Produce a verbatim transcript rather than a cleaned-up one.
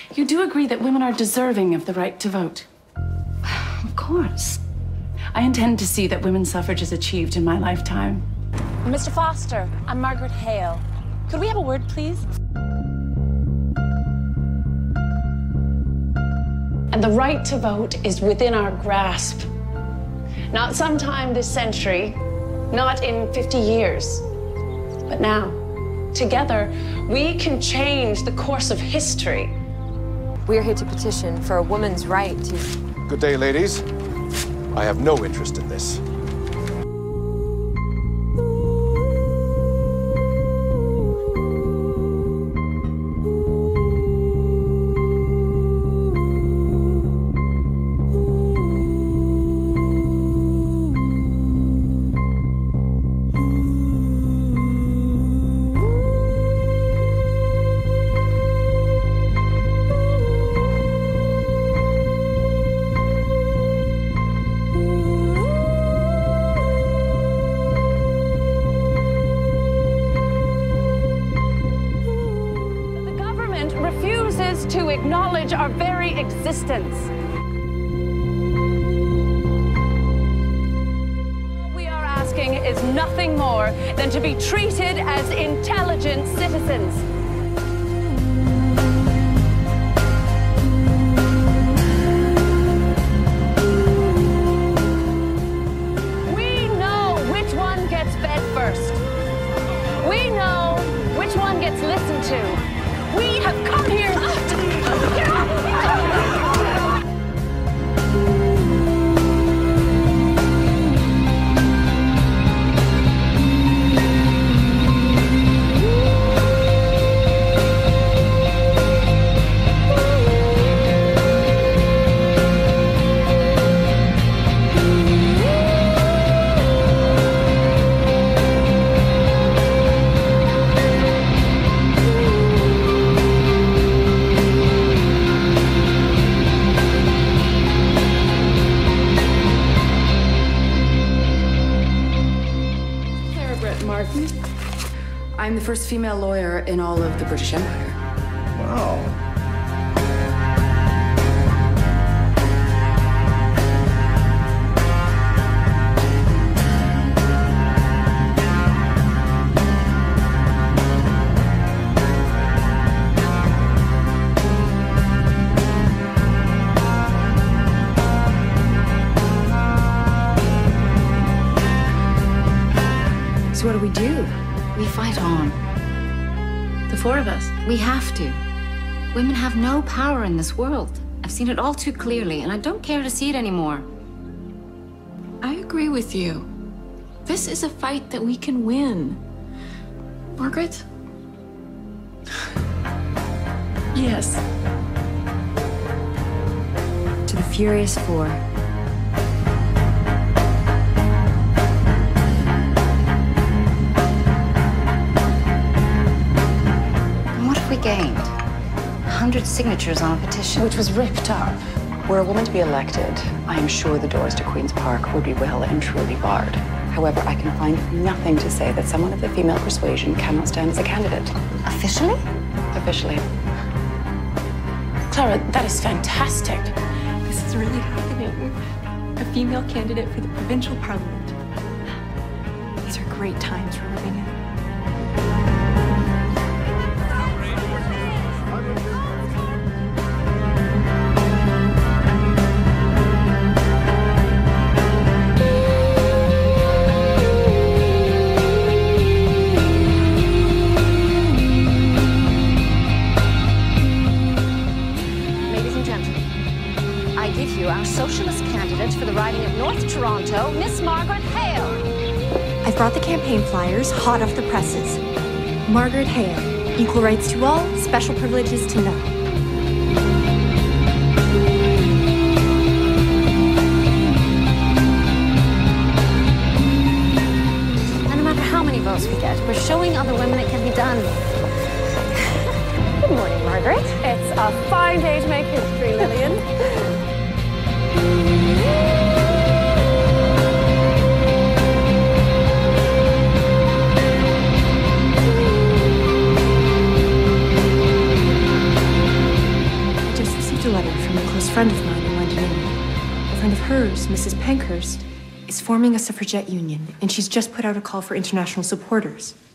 You do agree that women are deserving of the right to vote? Of course. I intend to see that women's suffrage is achieved in my lifetime. Mister Foster, I'm Margaret Hale. Could we have a word, please? And the right to vote is within our grasp. Not sometime this century, not in fifty years, but now. Together, we can change the course of history. We're here to petition for a woman's right to... Good day, ladies. I have no interest in this. Refuses to acknowledge our very existence. All we are asking is nothing more than to be treated as intelligent citizens. We know which one gets fed first. We know which one gets listened to. We have come here to... Get off! Martin. I'm the first female lawyer in all of the British Empire. Wow. So what do we do? We fight on. The four of us. We have to. Women have no power in this world. I've seen it all too clearly, and I don't care to see it anymore. I agree with you. This is a fight that we can win. Margaret? Yes. To the Furious Four. We gained a hundred signatures on a petition, which was ripped up. Were a woman to be elected, I am sure the doors to Queen's Park would be well and truly barred. However, I can find nothing to say that someone of the female persuasion cannot stand as a candidate. Officially? Officially. Clara, that is fantastic. This is really happening. A female candidate for the provincial parliament. These are great times for women. Our socialist candidate for the riding of North Toronto, Miss Margaret Hale. I've brought the campaign flyers hot off the presses. Margaret Hale, equal rights to all, special privileges to none. And no matter how many votes we get, we're showing other women it can be done. Good morning, Margaret. It's a fine day to make history, Lillian. friend of mine in London, England. A friend of hers, Missus Pankhurst, is forming a suffragette union, and she's just put out a call for international supporters.